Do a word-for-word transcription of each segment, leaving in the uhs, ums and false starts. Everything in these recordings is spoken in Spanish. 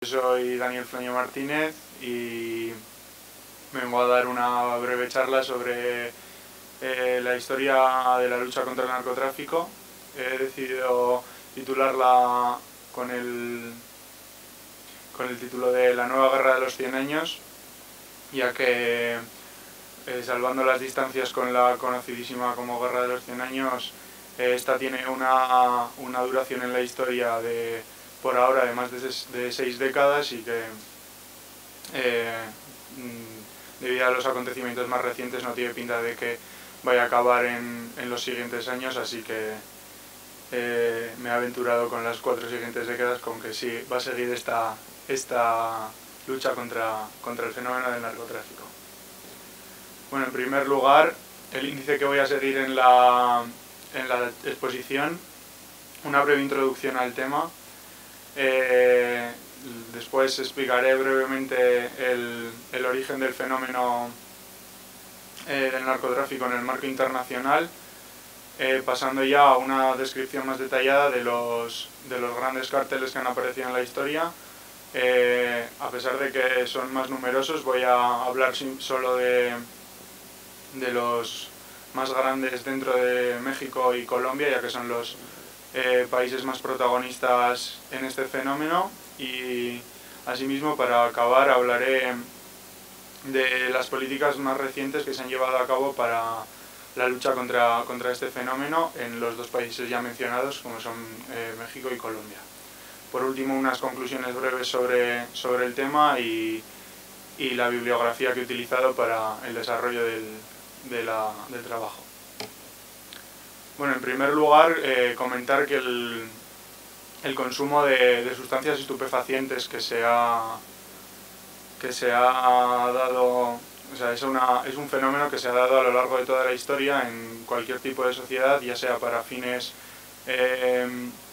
Soy Daniel Floño Martínez y vengo a dar una breve charla sobre eh, la historia de la lucha contra el narcotráfico. He decidido titularla con el, con el título de La nueva guerra de los cien años, ya que, eh, salvando las distancias con la conocidísima como Guerra de los cien años, eh, esta tiene una, una duración en la historia de, por ahora, de más de, ses, de seis décadas y que, eh, debido a los acontecimientos más recientes, no tiene pinta de que vaya a acabar en, en los siguientes años, así que eh, me he aventurado con las cuatro siguientes décadas con que sí va a seguir esta, esta lucha contra, contra el fenómeno del narcotráfico. Bueno, en primer lugar, el índice que voy a seguir en la, en la exposición, una breve introducción al tema. Eh, después explicaré brevemente el, el origen del fenómeno eh, del narcotráfico en el marco internacional, eh, pasando ya a una descripción más detallada de los, de los grandes cárteles que han aparecido en la historia. Eh, a pesar de que son más numerosos, voy a hablar solo de, de los más grandes dentro de México y Colombia, ya que son los eh, países más protagonistas en este fenómeno. Y asimismo, para acabar, hablaré de las políticas más recientes que se han llevado a cabo para la lucha contra, contra este fenómeno en los dos países ya mencionados, como son eh, México y Colombia. Por último, unas conclusiones breves sobre, sobre el tema y, y la bibliografía que he utilizado para el desarrollo del, de la, del trabajo. Bueno, en primer lugar, eh, comentar que el, el consumo de, de sustancias estupefacientes que se ha, que se ha dado, o sea, es, una, es un fenómeno que se ha dado a lo largo de toda la historia en cualquier tipo de sociedad, ya sea para fines eh,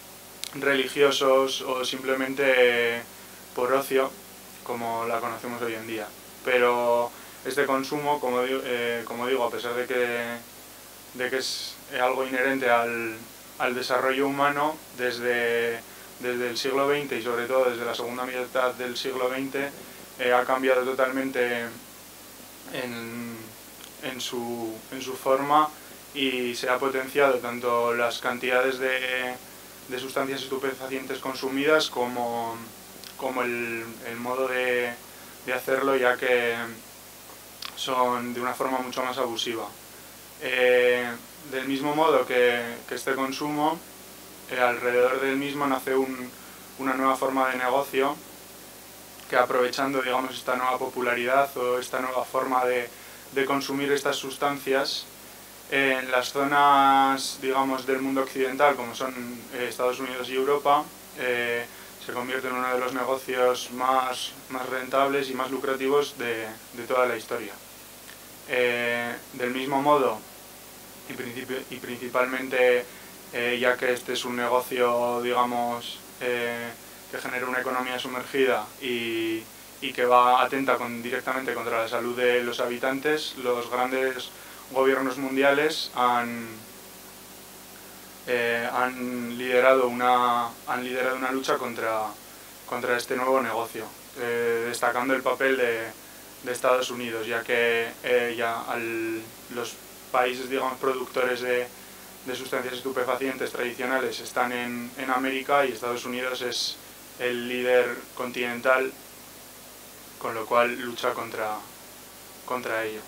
religiosos o simplemente por ocio, como la conocemos hoy en día. Pero este consumo, como digo, eh, como digo a pesar de que, de que es algo inherente al, al desarrollo humano, desde, desde el siglo veinte y sobre todo desde la segunda mitad del siglo veinte, eh, ha cambiado totalmente en, en, su, en su forma y se ha potenciado tanto las cantidades de, de sustancias estupefacientes consumidas como, como el, el modo de, de hacerlo, ya que son de una forma mucho más abusiva. Eh, del mismo modo que, que este consumo, eh, alrededor del mismo nace un, una nueva forma de negocio que, aprovechando, digamos, esta nueva popularidad o esta nueva forma de, de consumir estas sustancias, eh, en las zonas, digamos, del mundo occidental, como son eh, Estados Unidos y Europa, eh, se convierte en uno de los negocios más, más rentables y más lucrativos de, de toda la historia. Eh, del mismo modo, y, y principalmente eh, ya que este es un negocio, digamos, eh, que genera una economía sumergida y, y que va atenta con, directamente contra la salud de los habitantes, los grandes gobiernos mundiales han, eh, han, liderado, una, han liderado una lucha contra, contra este nuevo negocio, eh, destacando el papel de, de Estados Unidos, ya que eh, ya al, los países, digamos, productores de, de sustancias estupefacientes tradicionales están en, en América y Estados Unidos es el líder continental, con lo cual lucha contra, contra ello.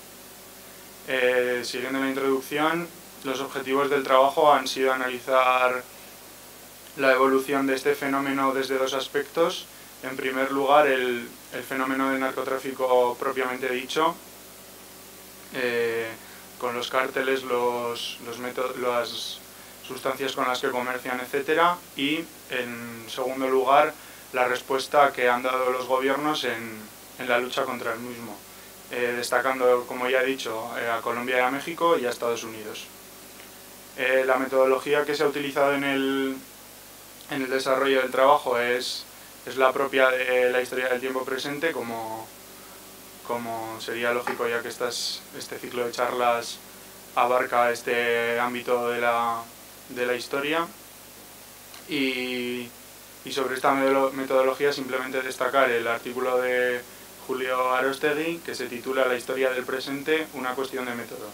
Eh, siguiendo la introducción, los objetivos del trabajo han sido analizar la evolución de este fenómeno desde dos aspectos. En primer lugar, el, el fenómeno del narcotráfico propiamente dicho, eh, con los cárteles, los, los métodos, las sustancias con las que comercian, etcétera, y en segundo lugar, la respuesta que han dado los gobiernos en, en la lucha contra el mismo, eh, destacando, como ya he dicho, eh, a Colombia y a México y a Estados Unidos. Eh, la metodología que se ha utilizado en el, en el desarrollo del trabajo es, es la propia de la historia del tiempo presente, como, como sería lógico, ya que estas, este ciclo de charlas abarca este ámbito de la, de la historia. Y Y sobre esta metodología simplemente destacar el artículo de Julio Aróstegui, que se titula La historia del presente, una cuestión de método.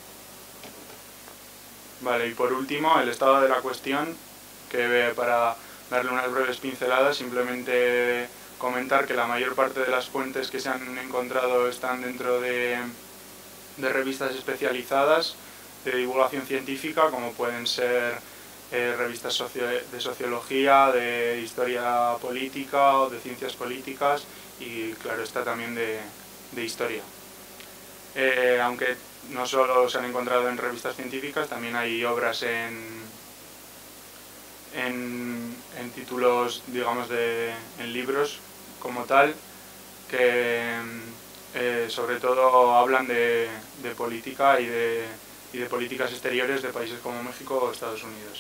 Vale, y por último, el estado de la cuestión, que para darle unas breves pinceladas, simplemente comentar que la mayor parte de las fuentes que se han encontrado están dentro de, de revistas especializadas de divulgación científica, como pueden ser eh, revistas socio de sociología, de historia política o de ciencias políticas y, claro, está también de, de historia. Eh, aunque no solo se han encontrado en revistas científicas, también hay obras en, en, en títulos, digamos, de, en libros como tal, que eh, sobre todo hablan de, de política y de, y de políticas exteriores de países como México o Estados Unidos.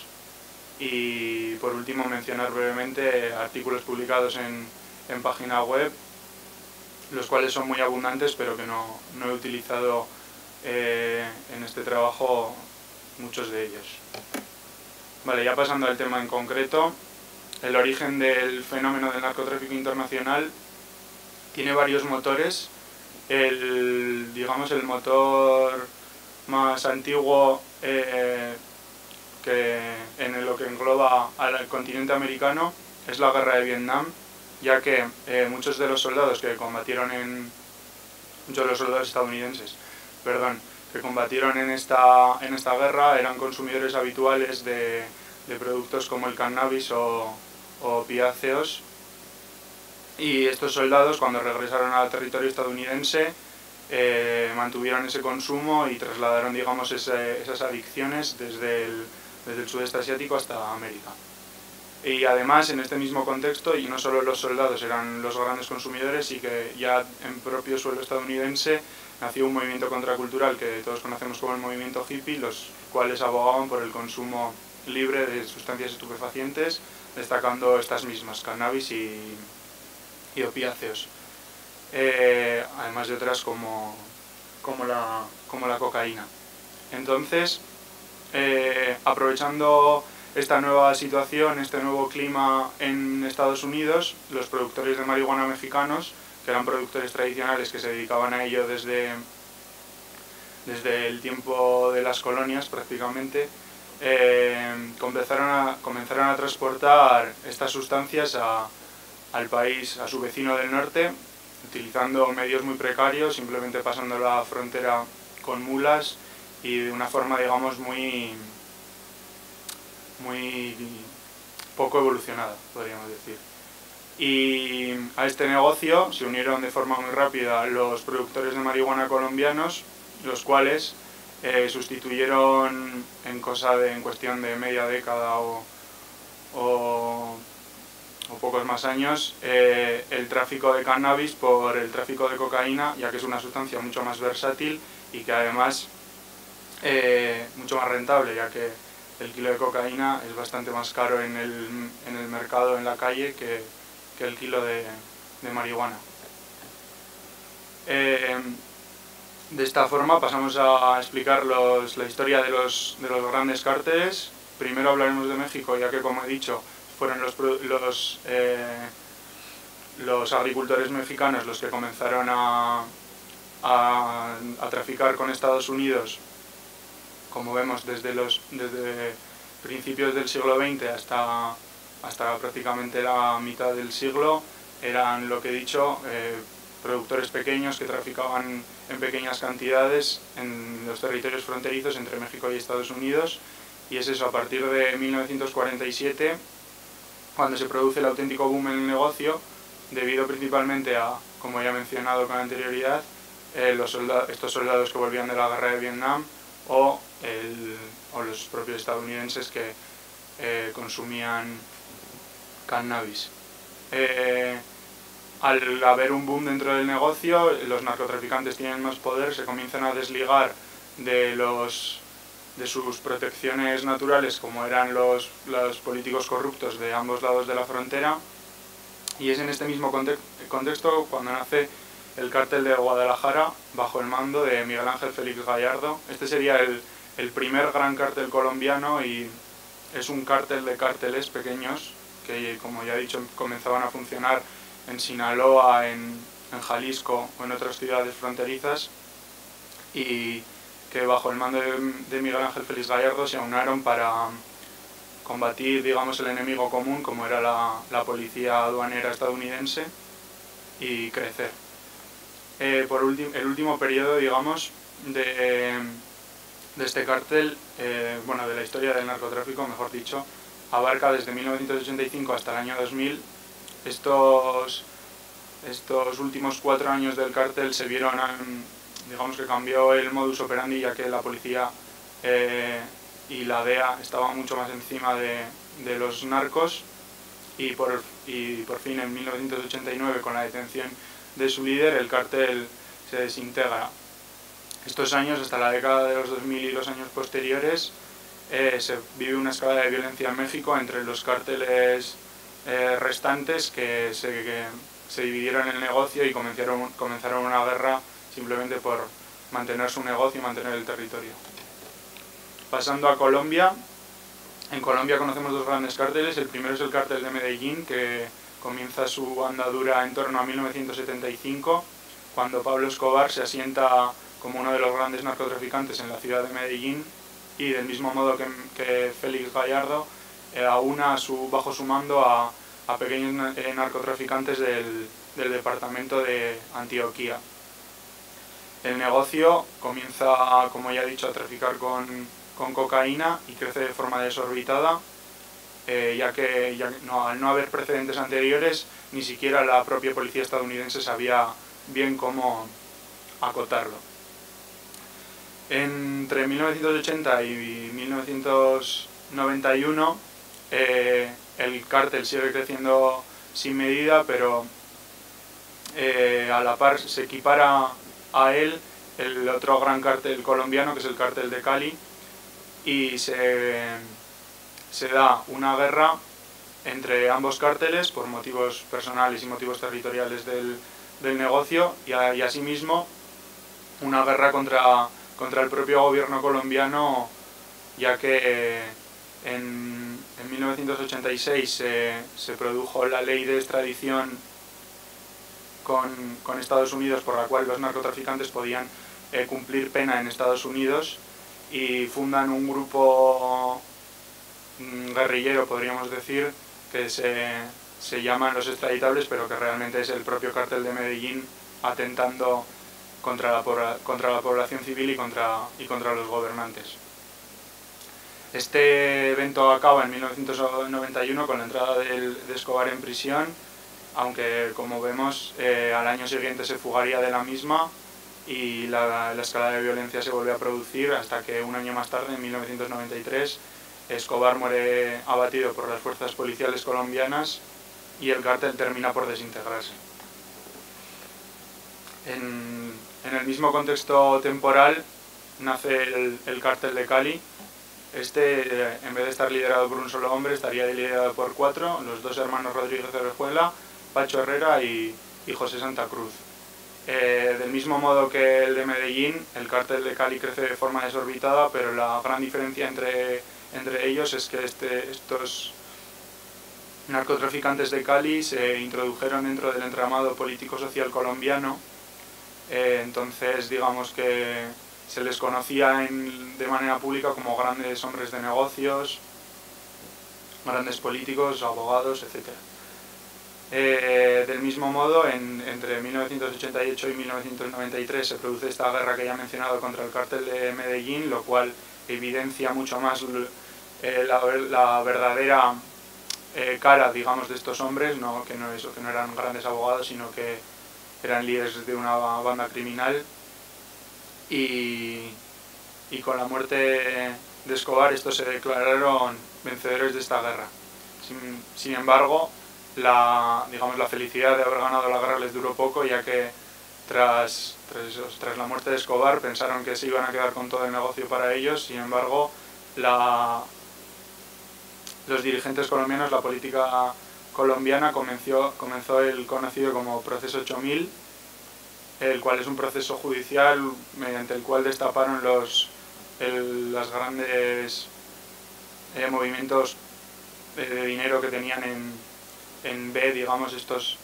Y por último mencionar brevemente artículos publicados en, en página web, los cuales son muy abundantes pero que no, no he utilizado eh, en este trabajo muchos de ellos. Vale, ya pasando al tema en concreto, el origen del fenómeno del narcotráfico internacional tiene varios motores. El, digamos, el motor más antiguo eh, que en lo que engloba al continente americano es la guerra de Vietnam, ya que eh, muchos de los soldados que combatieron en muchos de los soldados estadounidenses, perdón, que combatieron en esta en esta guerra eran consumidores habituales de, de productos como el cannabis o, o opiáceos, y estos soldados, cuando regresaron al territorio estadounidense, eh, mantuvieron ese consumo y trasladaron, digamos, ese, esas adicciones desde el, desde el sudeste asiático hasta América. Y además, en este mismo contexto, y no solo los soldados eran los grandes consumidores, y que ya en propio suelo estadounidense nació un movimiento contracultural que todos conocemos como el movimiento hippie, los cuales abogaban por el consumo libre de sustancias estupefacientes, destacando estas mismas, cannabis y, y opiáceos, eh, además de otras como, como, la, como la cocaína. Entonces, eh, aprovechando esta nueva situación, este nuevo clima en Estados Unidos, los productores de marihuana mexicanos, que eran productores tradicionales que se dedicaban a ello desde, desde el tiempo de las colonias prácticamente, eh, comenzaron, a, comenzaron a transportar estas sustancias a, al país, a su vecino del norte, utilizando medios muy precarios, simplemente pasando la frontera con mulas y de una forma, digamos, muy, muy poco evolucionada, podríamos decir. Y a este negocio se unieron de forma muy rápida los productores de marihuana colombianos, los cuales eh, sustituyeron en cosa de, en cuestión de media década o, o, o pocos más años eh, el tráfico de cannabis por el tráfico de cocaína, ya que es una sustancia mucho más versátil y que además eh, mucho más rentable, ya que el kilo de cocaína es bastante más caro en el, en el mercado, en la calle, que, que el kilo de, de marihuana. Eh, de esta forma pasamos a explicar los, la historia de los, de los grandes cárteles. Primero hablaremos de México, ya que, como he dicho, fueron los, los, eh, los agricultores mexicanos los que comenzaron a, a, a traficar con Estados Unidos, como vemos, desde los desde principios del siglo veinte hasta, hasta prácticamente la mitad del siglo. Eran, lo que he dicho, eh, productores pequeños que traficaban en pequeñas cantidades en los territorios fronterizos entre México y Estados Unidos, y es eso, a partir de mil novecientos cuarenta y siete, cuando se produce el auténtico boom en el negocio, debido principalmente a, como ya he mencionado con anterioridad, eh, los soldados, estos soldados que volvían de la guerra de Vietnam, o, el, o los propios estadounidenses que eh, consumían cannabis. Eh, al haber un boom dentro del negocio, los narcotraficantes tienen más poder, se comienzan a desligar de, los, de sus protecciones naturales, como eran los, los políticos corruptos de ambos lados de la frontera, y es en este mismo contexto cuando nace el cártel de Guadalajara, bajo el mando de Miguel Ángel Félix Gallardo. Este sería el, el primer gran cártel colombiano, y es un cártel de cárteles pequeños que, como ya he dicho, comenzaban a funcionar en Sinaloa, en, en Jalisco o en otras ciudades fronterizas, y que bajo el mando de, de Miguel Ángel Félix Gallardo se aunaron para combatir, digamos, el enemigo común, como era la, la policía aduanera estadounidense, y crecer. Eh, por último, el último periodo, digamos, de, de este cártel, eh, bueno, de la historia del narcotráfico, mejor dicho, abarca desde mil novecientos ochenta y cinco hasta el año dos mil. Estos, estos últimos cuatro años del cártel se vieron, digamos que cambió el modus operandi, ya que la policía eh, y la D E A estaban mucho más encima de, de los narcos, y por, y por fin en mil novecientos ochenta y nueve, con la detención de su líder, el cártel se desintegra. Estos años, hasta la década de los dos mil y los años posteriores, eh, se vive una escalada de violencia en México entre los cárteles eh, restantes que se, que se dividieron el negocio y comenzaron, comenzaron una guerra simplemente por mantener su negocio y mantener el territorio. Pasando a Colombia, en Colombia conocemos dos grandes cárteles. El primero es el cártel de Medellín, que comienza su andadura en torno a mil novecientos setenta y cinco, cuando Pablo Escobar se asienta como uno de los grandes narcotraficantes en la ciudad de Medellín, y del mismo modo que, que Félix Gallardo eh, aúna su, bajo su mando a, a pequeños eh, narcotraficantes del, del departamento de Antioquia. El negocio comienza, como ya he dicho, a traficar con, con cocaína y crece de forma desorbitada, eh, ya que ya, no, al no haber precedentes anteriores, ni siquiera la propia policía estadounidense sabía bien cómo acotarlo. Entre mil novecientos ochenta y mil novecientos noventa y uno eh, el cártel sigue creciendo sin medida, pero eh, a la par se equipara a él el otro gran cártel colombiano, que es el cártel de Cali, y se, se da una guerra entre ambos cárteles por motivos personales y motivos territoriales del, del negocio, y, a, y asimismo una guerra contra, contra el propio gobierno colombiano, ya que eh, en, en mil novecientos ochenta y seis se, se produjo la ley de extradición con, con Estados Unidos, por la cual los narcotraficantes podían eh, cumplir pena en Estados Unidos, y fundan un grupo mm, guerrillero, podríamos decir, que se, se llaman los extraditables, pero que realmente es el propio cártel de Medellín atentando contra la, contra la población civil y contra, y contra los gobernantes. Este evento acaba en mil novecientos noventa y uno con la entrada del, de Escobar en prisión, aunque, como vemos, eh, al año siguiente se fugaría de la misma, y la, la escalada de violencia se vuelve a producir hasta que un año más tarde, en mil novecientos noventa y tres, Escobar muere abatido por las fuerzas policiales colombianas y el cártel termina por desintegrarse. En, en el mismo contexto temporal nace el, el cártel de Cali. Este, eh, en vez de estar liderado por un solo hombre, estaría liderado por cuatro, los dos hermanos Rodríguez de Orejuela, Pacho Herrera y, y José Santa Cruz. Eh, del mismo modo que el de Medellín, el cártel de Cali crece de forma desorbitada, pero la gran diferencia entre, entre ellos es que este, estos narcotraficantes de Cali se introdujeron dentro del entramado político-social colombiano. Eh, entonces, digamos que se les conocía en, de manera pública como grandes hombres de negocios, grandes políticos, abogados, etcétera. Eh, del mismo modo, en, entre mil novecientos ochenta y ocho y mil novecientos noventa y tres se produce esta guerra que ya he mencionado contra el cártel de Medellín, lo cual evidencia mucho más eh, la, la verdadera eh, cara, digamos, de estos hombres, no, que, no eso, que no eran grandes abogados, sino que eran líderes de una banda criminal. Y, y con la muerte de Escobar, estos se declararon vencedores de esta guerra. Sin, sin embargo, la, digamos, la felicidad de haber ganado la guerra les duró poco, ya que tras, tras, tras la muerte de Escobar pensaron que se iban a quedar con todo el negocio para ellos. Sin embargo, la, los dirigentes colombianos, la política colombiana comenzó, comenzó el conocido como Proceso ocho mil, el cual es un proceso judicial mediante el cual destaparon los el, las grandes eh, movimientos de dinero que tenían en, en B, digamos, estos,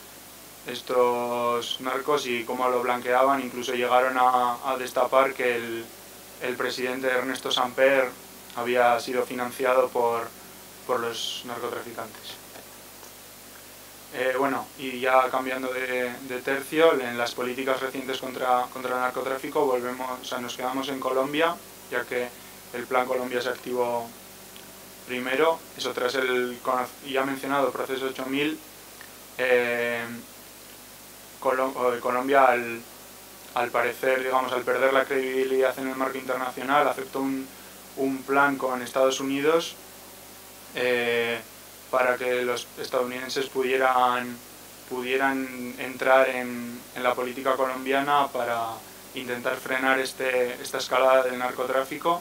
estos narcos y cómo lo blanqueaban. Incluso llegaron a, a destapar que el, el presidente Ernesto Samper había sido financiado por, por los narcotraficantes. Eh, bueno, y ya cambiando de, de tercio, en las políticas recientes contra, contra el narcotráfico volvemos, o sea, nos quedamos en Colombia, ya que el Plan Colombia se activó primero. Eso tras el ya mencionado proceso ocho mil, eh, Colombia al, al parecer, digamos, al perder la credibilidad en el marco internacional, aceptó un, un plan con Estados Unidos eh, para que los estadounidenses pudieran, pudieran entrar en, en la política colombiana para intentar frenar este, esta escalada del narcotráfico.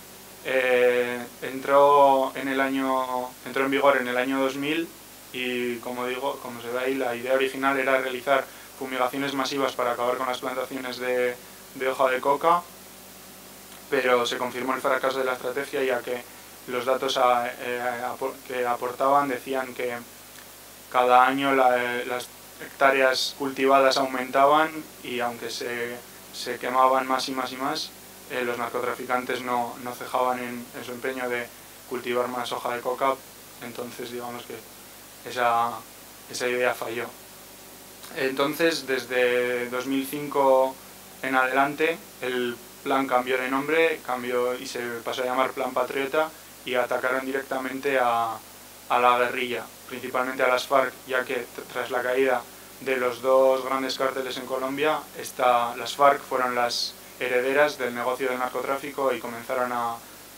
Eh, entró, en el año, entró en vigor en el año dos mil y, como digo, como se ve ahí, la idea original era realizar fumigaciones masivas para acabar con las plantaciones de, de hoja de coca, pero se confirmó el fracaso de la estrategia, ya que los datos a, eh, a, que aportaban decían que cada año la, las hectáreas cultivadas aumentaban y aunque se, se quemaban más y más y más, eh, los narcotraficantes no, no cejaban en, en su empeño de cultivar más hoja de coca. Entonces, digamos que esa, esa idea falló. Entonces, desde dos mil cinco en adelante, el plan cambió de nombre, cambió y se pasó a llamar Plan Patriota, y atacaron directamente a, a la guerrilla, principalmente a las FARC, ya que tras la caída de los dos grandes cárteles en Colombia, esta, las FARC fueron las herederas del negocio del narcotráfico y comenzaron a,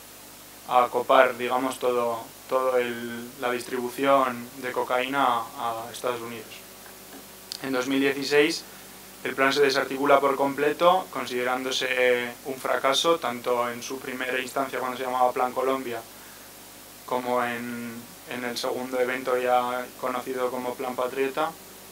a copar, digamos, todo, todo el, la distribución de cocaína a, a Estados Unidos. En dos mil dieciséis el plan se desarticula por completo, considerándose un fracaso, tanto en su primera instancia cuando se llamaba Plan Colombia, como en, en el segundo evento ya conocido como Plan Patriota.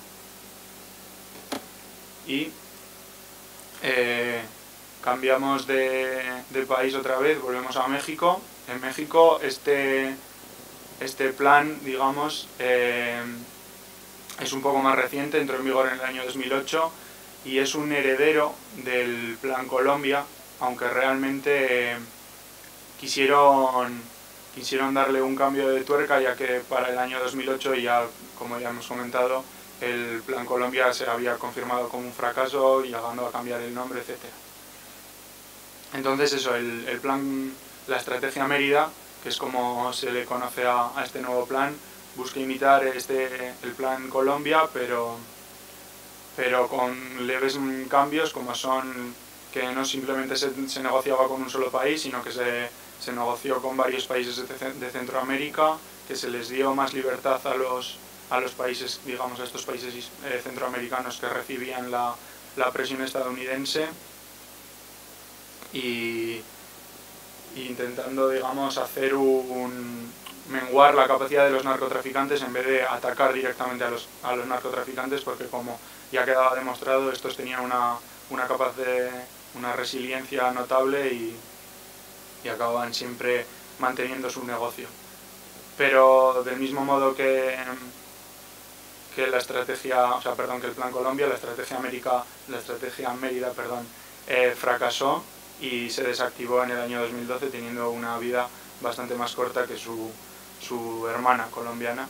Y eh, cambiamos de, de país otra vez, volvemos a México. En México este, este plan, digamos, eh, es un poco más reciente, entró en vigor en el año dos mil ocho y es un heredero del Plan Colombia, aunque realmente eh, quisieron, quisieron darle un cambio de tuerca, ya que para el año dos mil ocho, ya, como ya hemos comentado, el Plan Colombia se había confirmado como un fracaso, llegando a cambiar el nombre, etcétera. Entonces eso, el, el plan, la estrategia Mérida, que es como se le conoce a, a este nuevo plan, busca imitar este, el Plan Colombia, pero, pero con leves cambios, como son que no simplemente se, se negociaba con un solo país, sino que se, se negoció con varios países de, de Centroamérica, que se les dio más libertad a los, a los países, digamos, a estos países eh, centroamericanos que recibían la, la presión estadounidense, y, y intentando, digamos, hacer un, menguar la capacidad de los narcotraficantes en vez de atacar directamente a los, a los narcotraficantes, porque, como ya quedaba demostrado, estos tenían una, una, capaz de, una resiliencia notable y, y acababan siempre manteniendo su negocio. Pero del mismo modo que, que la estrategia, o sea, perdón, que el Plan Colombia, la estrategia América, la estrategia Mérida, perdón, eh, fracasó y se desactivó en el año dos mil doce, teniendo una vida bastante más corta que su, su hermana colombiana.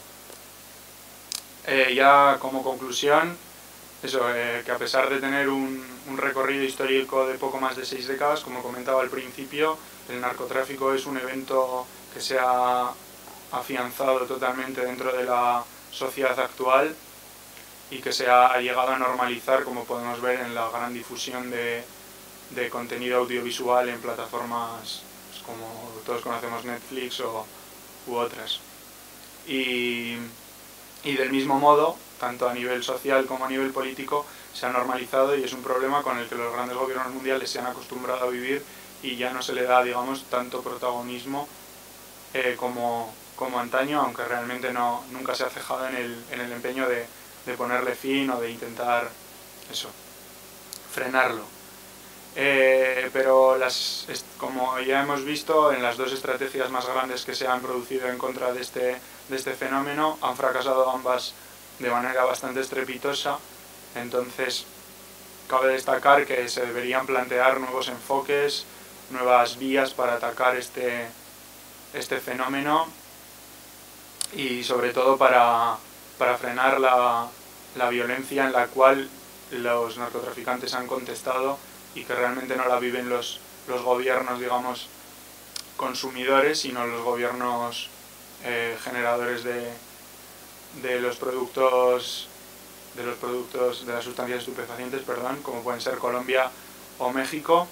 Eh, ya como conclusión, eso, eh, que a pesar de tener un, un recorrido histórico de poco más de seis décadas, como comentaba al principio, el narcotráfico es un evento que se ha afianzado totalmente dentro de la sociedad actual y que se ha llegado a normalizar, como podemos ver en la gran difusión de, de contenido audiovisual en plataformas pues, como todos conocemos, Netflix o, u otras. Y, y del mismo modo, tanto a nivel social como a nivel político, se ha normalizado y es un problema con el que los grandes gobiernos mundiales se han acostumbrado a vivir y ya no se le da, digamos, tanto protagonismo eh, como, como antaño, aunque realmente no, nunca se ha cejado en el, en el empeño de, de ponerle fin o de intentar eso, frenarlo. Eh, pero las, como ya hemos visto, en las dos estrategias más grandes que se han producido en contra de este, de este fenómeno, han fracasado ambas de manera bastante estrepitosa. Entonces, cabe destacar que se deberían plantear nuevos enfoques, nuevas vías para atacar este, este fenómeno y sobre todo para, para frenar la, la violencia en la cual los narcotraficantes han contestado y que realmente no la viven los, los gobiernos, digamos, consumidores, sino los gobiernos eh, generadores de, de los productos de los productos de las sustancias estupefacientes, perdón, como pueden ser Colombia o México.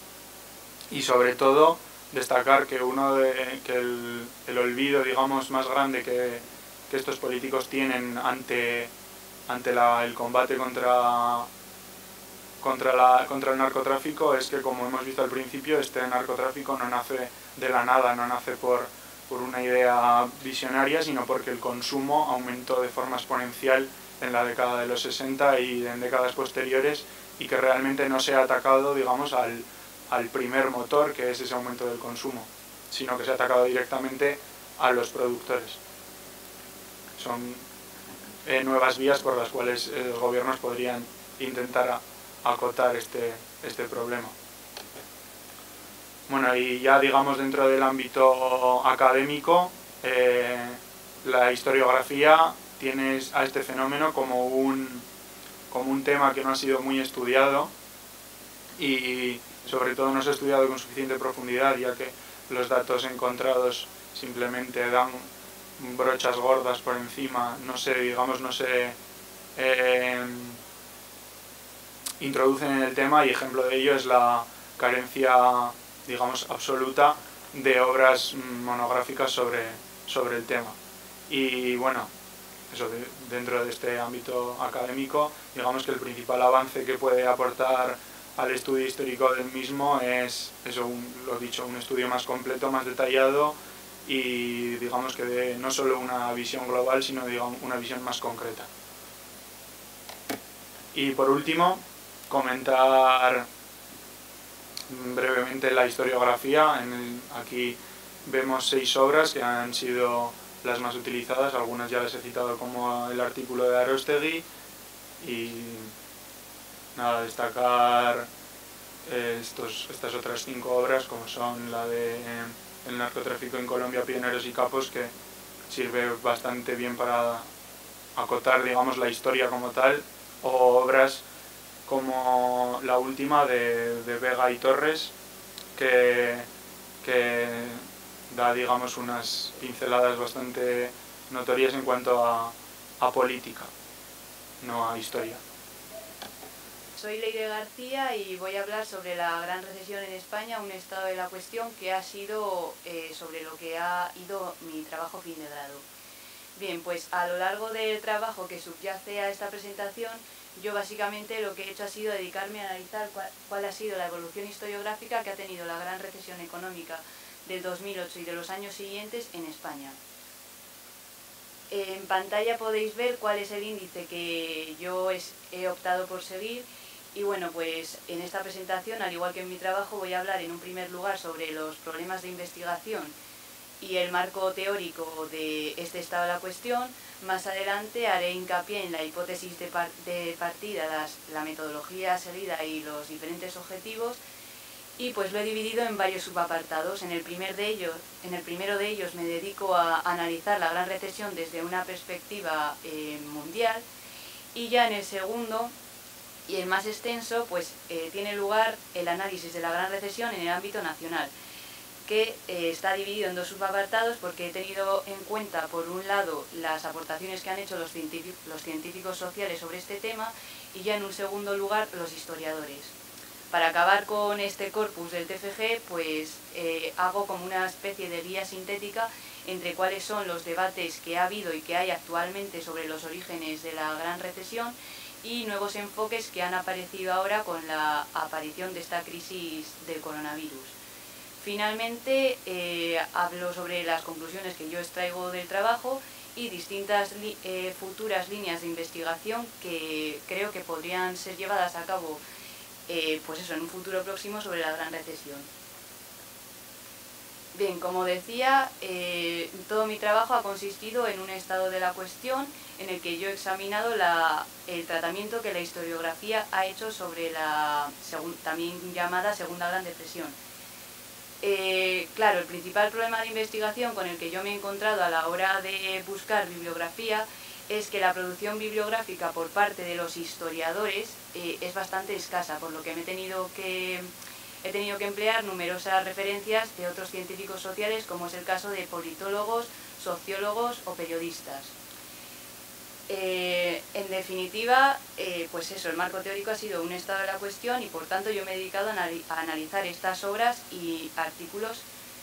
Y sobre todo destacar que uno de que el, el olvido, digamos, más grande que, que estos políticos tienen ante ante la, el combate contra Contra, la, contra el narcotráfico es que, como hemos visto al principio, este narcotráfico no nace de la nada, no nace por, por una idea visionaria, sino porque el consumo aumentó de forma exponencial en la década de los sesenta y en décadas posteriores, y que realmente no se ha atacado, digamos, al, al primer motor, que es ese aumento del consumo, sino que se ha atacado directamente a los productores. Son eh, nuevas vías por las cuales eh, los gobiernos podrían intentar a, acotar este, este problema. Bueno, y ya digamos dentro del ámbito académico, eh, la historiografía tiene a este fenómeno como un, como un tema que no ha sido muy estudiado y sobre todo no se ha estudiado con suficiente profundidad, ya que los datos encontrados simplemente dan brochas gordas por encima, no se, digamos, no se eh, introducen en el tema, y ejemplo de ello es la carencia, digamos, absoluta de obras monográficas sobre, sobre el tema. Y bueno, eso de, dentro de este ámbito académico, digamos que el principal avance que puede aportar al estudio histórico del mismo es, eso, un, lo dicho, un estudio más completo, más detallado y digamos que de no solo una visión global, sino digamos, una visión más concreta. Y por último, comentar brevemente la historiografía. En el, aquí vemos seis obras que han sido las más utilizadas, algunas ya les he citado como el artículo de Aróstegui, y nada, destacar estos, estas otras cinco obras, como son la de eh, El narcotráfico en Colombia, pioneros y capos, que sirve bastante bien para acotar, digamos, la historia como tal, o obras como la última de, de Vega y Torres, que, que da, digamos, unas pinceladas bastante notorias en cuanto a, a política, no a historia. Soy Leire García y voy a hablar sobre la gran recesión en España, un estado de la cuestión que ha sido eh, sobre lo que ha ido mi trabajo fin de grado. Bien, pues a lo largo del trabajo que subyace a esta presentación, yo básicamente lo que he hecho ha sido dedicarme a analizar cuál, cuál ha sido la evolución historiográfica que ha tenido la gran recesión económica del dos mil ocho y de los años siguientes en España. En pantalla podéis ver cuál es el índice que yo es, he optado por seguir. Y bueno, pues en esta presentación, al igual que en mi trabajo, voy a hablar en un primer lugar sobre los problemas de investigación y el marco teórico de este estado de la cuestión. Más adelante haré hincapié en la hipótesis de, par de partida, las, la metodología seguida y los diferentes objetivos, y pues lo he dividido en varios subapartados. En el, primer de ellos, en el primero de ellos me dedico a analizar la gran recesión desde una perspectiva eh, mundial, y ya en el segundo y el más extenso, pues eh, tiene lugar el análisis de la gran recesión en el ámbito nacional, que eh, está dividido en dos subapartados porque he tenido en cuenta, por un lado, las aportaciones que han hecho los científicos, los científicos sociales sobre este tema, y ya en un segundo lugar los historiadores. Para acabar con este corpus del T F G, pues eh, hago como una especie de guía sintética entre cuáles son los debates que ha habido y que hay actualmente sobre los orígenes de la gran recesión y nuevos enfoques que han aparecido ahora con la aparición de esta crisis del coronavirus. Finalmente, eh, hablo sobre las conclusiones que yo extraigo del trabajo y distintas li eh, futuras líneas de investigación que creo que podrían ser llevadas a cabo eh, pues eso, en un futuro próximo sobre la gran recesión. Bien, como decía, eh, todo mi trabajo ha consistido en un estado de la cuestión en el que yo he examinado la, el tratamiento que la historiografía ha hecho sobre la también llamada Segunda Gran Depresión. Eh, claro, el principal problema de investigación con el que yo me he encontrado a la hora de buscar bibliografía es que la producción bibliográfica por parte de los historiadores eh, es bastante escasa, por lo que me he tenido que... He tenido que emplear numerosas referencias de otros científicos sociales, como es el caso de politólogos, sociólogos o periodistas. Eh, en definitiva, eh, pues eso, el marco teórico ha sido un estado de la cuestión y por tanto yo me he dedicado a, a analizar estas obras y artículos.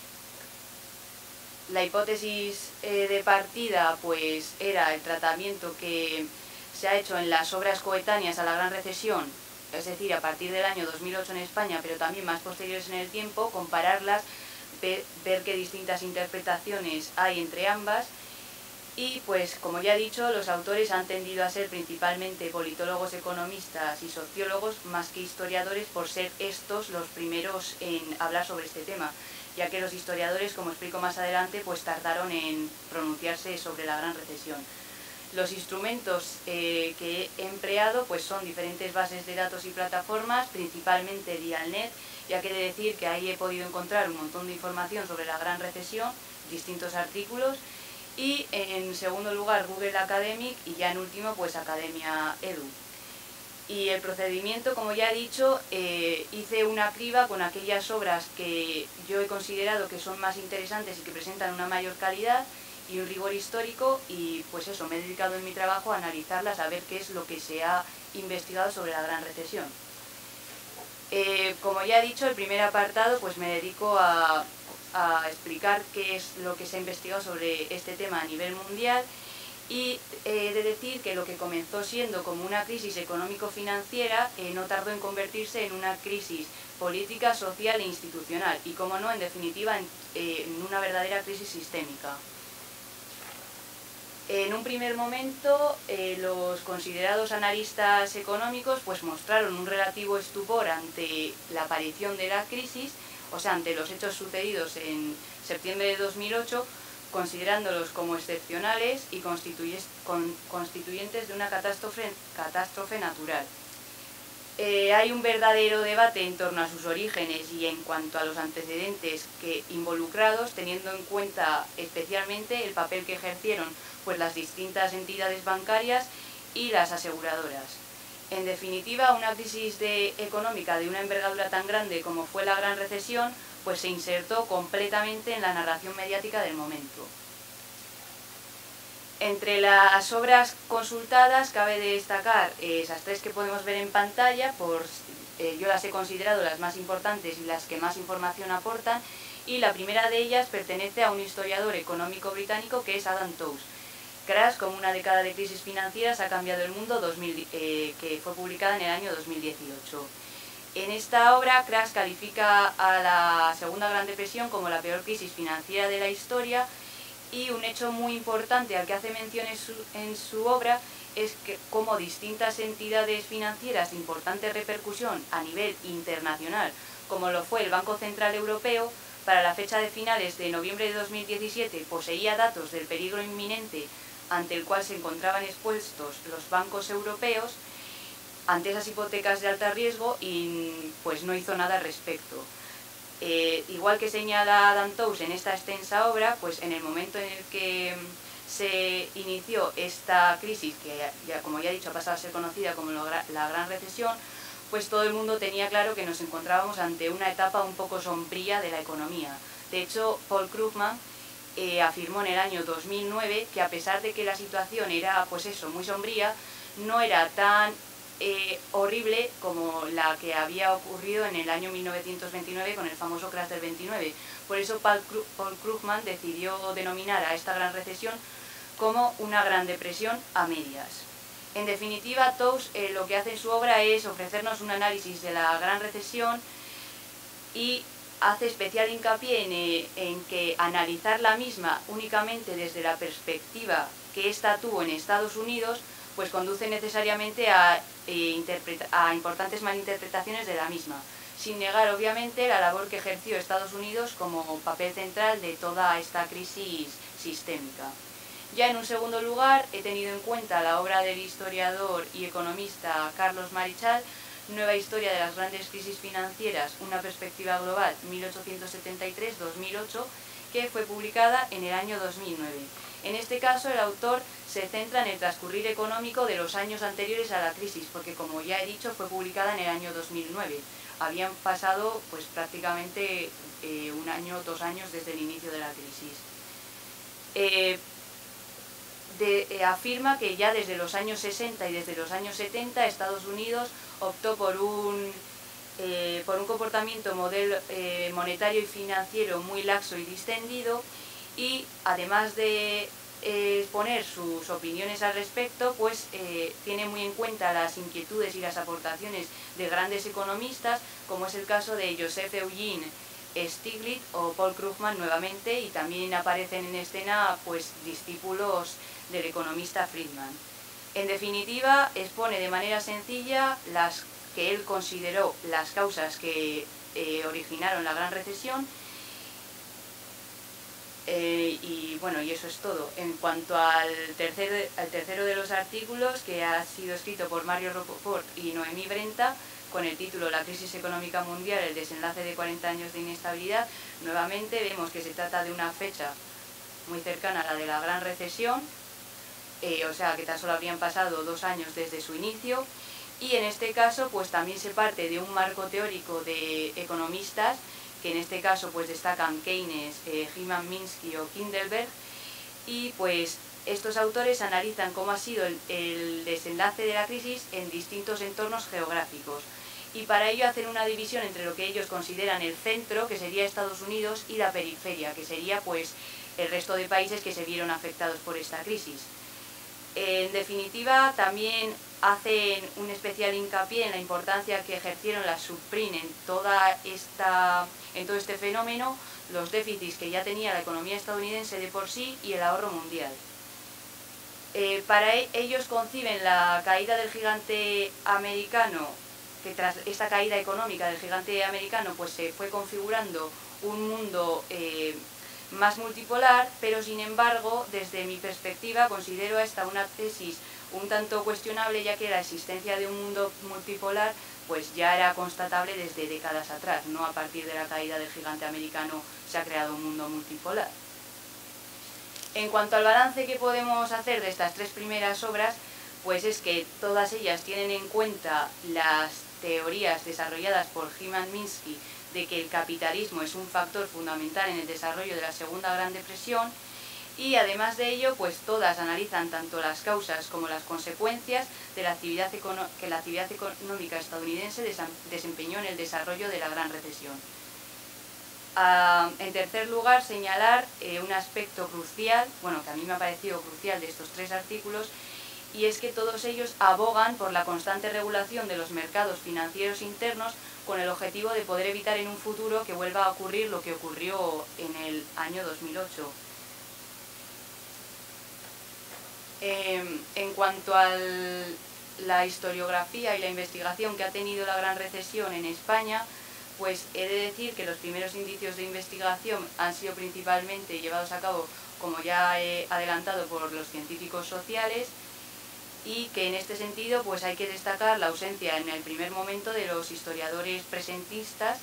La hipótesis eh, de partida pues era el tratamiento que se ha hecho en las obras coetáneas a la Gran Recesión, es decir, a partir del año dos mil ocho en España, pero también más posteriores en el tiempo, compararlas, ver, ver qué distintas interpretaciones hay entre ambas. Y pues, como ya he dicho, los autores han tendido a ser principalmente politólogos, economistas y sociólogos, más que historiadores, por ser estos los primeros en hablar sobre este tema, ya que los historiadores, como explico más adelante, pues tardaron en pronunciarse sobre la Gran Recesión. Los instrumentos eh, que he empleado pues son diferentes bases de datos y plataformas, principalmente Dialnet, ya que he de decir que ahí he podido encontrar un montón de información sobre la Gran Recesión, distintos artículos, y en segundo lugar Google Academic y ya en último pues Academia Edu. Y el procedimiento, como ya he dicho, eh, hice una criba con aquellas obras que yo he considerado que son más interesantes y que presentan una mayor calidad y un rigor histórico, y pues eso, me he dedicado en mi trabajo a analizarlas, a ver qué es lo que se ha investigado sobre la Gran Recesión. Eh, como ya he dicho, el primer apartado pues me dedico a, a explicar qué es lo que se ha investigado sobre este tema a nivel mundial, y he de decir que lo que comenzó siendo como una crisis económico-financiera eh, no tardó en convertirse en una crisis política, social e institucional, y como no, en definitiva, en, eh, en una verdadera crisis sistémica. En un primer momento, eh, los considerados analistas económicos pues mostraron un relativo estupor ante la aparición de la crisis, o sea, ante los hechos sucedidos en septiembre de dos mil ocho, considerándolos como excepcionales y constituyentes de una catástrofe, catástrofe natural. Eh, hay un verdadero debate en torno a sus orígenes y en cuanto a los antecedentes que involucrados, teniendo en cuenta especialmente el papel que ejercieron pues, las distintas entidades bancarias y las aseguradoras. En definitiva, una crisis de, económica de una envergadura tan grande como fue la Gran Recesión, pues se insertó completamente en la narración mediática del momento. Entre las obras consultadas cabe destacar eh, esas tres que podemos ver en pantalla, por, eh, yo las he considerado las más importantes y las que más información aportan, y la primera de ellas pertenece a un historiador económico británico que es Adam Tooze. Crash, como una década de crisis financieras ha cambiado el mundo, dos mil, eh, que fue publicada en el año dos mil dieciocho. En esta obra, Crash califica a la Segunda Gran Depresión como la peor crisis financiera de la historia, y un hecho muy importante al que hace mención en su, en su obra es que como distintas entidades financieras de importante repercusión a nivel internacional, como lo fue el Banco Central Europeo, para la fecha de finales de noviembre de dos mil diecisiete poseía datos del peligro inminente ante el cual se encontraban expuestos los bancos europeos ante esas hipotecas de alto riesgo, y pues no hizo nada al respecto. Eh, igual que señala Adam Tooze en esta extensa obra, pues en el momento en el que se inició esta crisis, que ya, como ya he dicho, ha pasado a ser conocida como la Gran Recesión, pues todo el mundo tenía claro que nos encontrábamos ante una etapa un poco sombría de la economía. De hecho, Paul Krugman eh, afirmó en el año dos mil nueve que a pesar de que la situación era, pues eso, muy sombría, no era tan Eh, horrible como la que había ocurrido en el año mil novecientos veintinueve con el famoso crash del veintinueve. Por eso Paul, Krug, Paul Krugman decidió denominar a esta gran recesión como una gran depresión a medias. En definitiva, Tooze eh, lo que hace en su obra es ofrecernos un análisis de la gran recesión y hace especial hincapié en, eh, en que analizar la misma únicamente desde la perspectiva que ésta tuvo en Estados Unidos pues conduce necesariamente a, eh, a importantes malinterpretaciones de la misma, sin negar obviamente la labor que ejerció Estados Unidos como papel central de toda esta crisis sistémica. Ya en un segundo lugar, he tenido en cuenta la obra del historiador y economista Carlos Marichal, Nueva historia de las grandes crisis financieras, una perspectiva global, mil ochocientos setenta y tres a dos mil ocho, que fue publicada en el año dos mil nueve. En este caso, el autor se centra en el transcurrir económico de los años anteriores a la crisis, porque como ya he dicho, fue publicada en el año dos mil nueve. Habían pasado pues prácticamente eh, un año, dos años desde el inicio de la crisis. Eh, De, eh, afirma que ya desde los años sesenta y desde los años setenta Estados Unidos optó por un, eh, por un comportamiento modelo, eh, monetario y financiero muy laxo y distendido, y además de eh, exponer sus opiniones al respecto, pues eh, tiene muy en cuenta las inquietudes y las aportaciones de grandes economistas, como es el caso de Joseph Eugene Stiglitz o Paul Krugman nuevamente, y también aparecen en escena pues discípulos del economista Friedman. En definitiva, expone de manera sencilla las que él consideró las causas que eh, originaron la gran recesión, eh, y bueno, y eso es todo. En cuanto al, tercer, al tercero de los artículos, que ha sido escrito por Mario Rapoport y Noemí Brenta, con el título La crisis económica mundial, el desenlace de cuarenta años de inestabilidad, nuevamente vemos que se trata de una fecha muy cercana a la de la gran recesión, eh, o sea que tan solo habrían pasado dos años desde su inicio, y en este caso pues también se parte de un marco teórico de economistas, que en este caso pues destacan Keynes, eh, Hyman Minsky o Kindleberg, y pues estos autores analizan cómo ha sido el, el desenlace de la crisis en distintos entornos geográficos, y para ello hacen una división entre lo que ellos consideran el centro, que sería Estados Unidos, y la periferia, que sería pues el resto de países que se vieron afectados por esta crisis. En definitiva, también hacen un especial hincapié en la importancia que ejercieron las subprime en, toda esta, en todo este fenómeno, los déficits que ya tenía la economía estadounidense de por sí y el ahorro mundial. Eh, para ellos conciben la caída del gigante americano, que tras esta caída económica del gigante americano pues se fue configurando un mundo eh, más multipolar, pero sin embargo, desde mi perspectiva, considero esta una tesis un tanto cuestionable, ya que la existencia de un mundo multipolar pues ya era constatable desde décadas atrás, no a partir de la caída del gigante americano se ha creado un mundo multipolar. En cuanto al balance que podemos hacer de estas tres primeras obras, pues es que todas ellas tienen en cuenta las teorías desarrolladas por Hyman Minsky de que el capitalismo es un factor fundamental en el desarrollo de la Segunda Gran Depresión, y además de ello, pues todas analizan tanto las causas como las consecuencias de la actividad que la actividad económica estadounidense desempeñó en el desarrollo de la Gran Recesión. Uh, en tercer lugar, señalar eh, un aspecto crucial, bueno, que a mí me ha parecido crucial de estos tres artículos, y es que todos ellos abogan por la constante regulación de los mercados financieros internos con el objetivo de poder evitar en un futuro que vuelva a ocurrir lo que ocurrió en el año dos mil ocho. Eh, en cuanto a la historiografía y la investigación que ha tenido la gran recesión en España, pues he de decir que los primeros indicios de investigación han sido principalmente llevados a cabo, como ya he adelantado, por los científicos sociales, y que en este sentido pues hay que destacar la ausencia en el primer momento de los historiadores presentistas.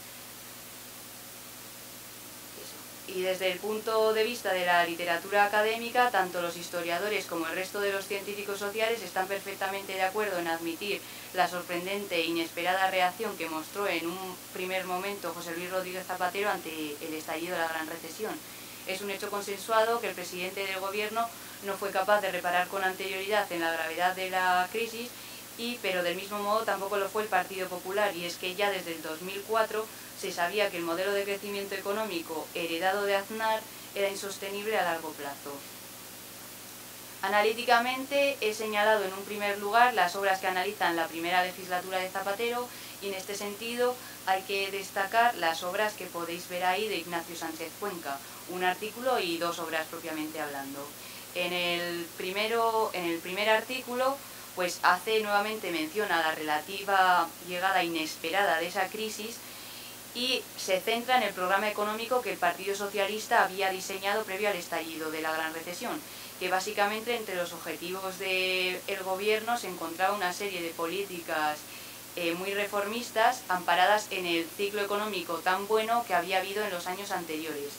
Y desde el punto de vista de la literatura académica, tanto los historiadores como el resto de los científicos sociales están perfectamente de acuerdo en admitir la sorprendente e inesperada reacción que mostró en un primer momento José Luis Rodríguez Zapatero ante el estallido de la Gran Recesión. Es un hecho consensuado que el presidente del gobierno no fue capaz de reparar con anterioridad en la gravedad de la crisis, y, pero del mismo modo tampoco lo fue el Partido Popular, y es que ya desde el dos mil cuatro se sabía que el modelo de crecimiento económico heredado de Aznar era insostenible a largo plazo. Analíticamente he señalado en un primer lugar las obras que analizan la primera legislatura de Zapatero, y en este sentido hay que destacar las obras que podéis ver ahí de Ignacio Sánchez Cuenca, un artículo y dos obras propiamente hablando. En el, primero, en el primer artículo pues hace nuevamente mención a la relativa llegada inesperada de esa crisis y se centra en el programa económico que el Partido Socialista había diseñado previo al estallido de la Gran Recesión, que básicamente entre los objetivos del gobierno se encontraba una serie de políticas eh, muy reformistas amparadas en el ciclo económico tan bueno que había habido en los años anteriores.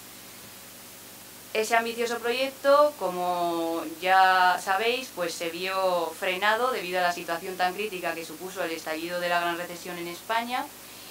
Ese ambicioso proyecto, como ya sabéis, pues se vio frenado debido a la situación tan crítica que supuso el estallido de la Gran Recesión en España.